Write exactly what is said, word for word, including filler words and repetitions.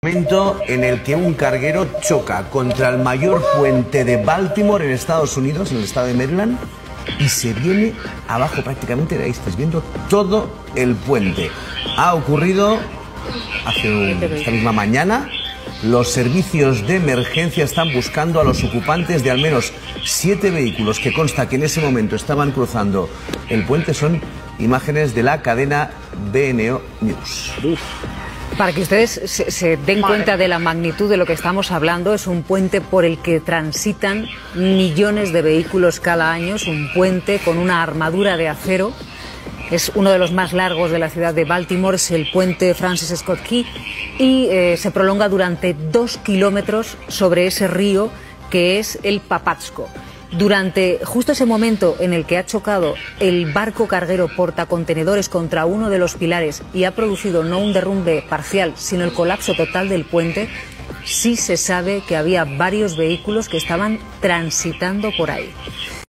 Momento en el que un carguero choca contra el mayor puente de Baltimore en Estados Unidos, en el estado de Maryland, y se viene abajo prácticamente. Ahí estáis viendo todo el puente. Ha ocurrido hace un, esta misma mañana. Los servicios de emergencia están buscando a los ocupantes de al menos siete vehículos que consta que en ese momento estaban cruzando el puente. Son imágenes de la cadena B N O News. Para que ustedes se, se den cuenta de la magnitud de lo que estamos hablando, es un puente por el que transitan millones de vehículos cada año. Es un puente con una armadura de acero. Es uno de los más largos de la ciudad de Baltimore, es el puente Francis Scott Key, y eh, se prolonga durante dos kilómetros sobre ese río que es el Patapsco. Durante justo ese momento en el que ha chocado el barco carguero portacontenedores contra uno de los pilares y ha producido no un derrumbe parcial, sino el colapso total del puente, sí se sabe que había varios vehículos que estaban transitando por ahí.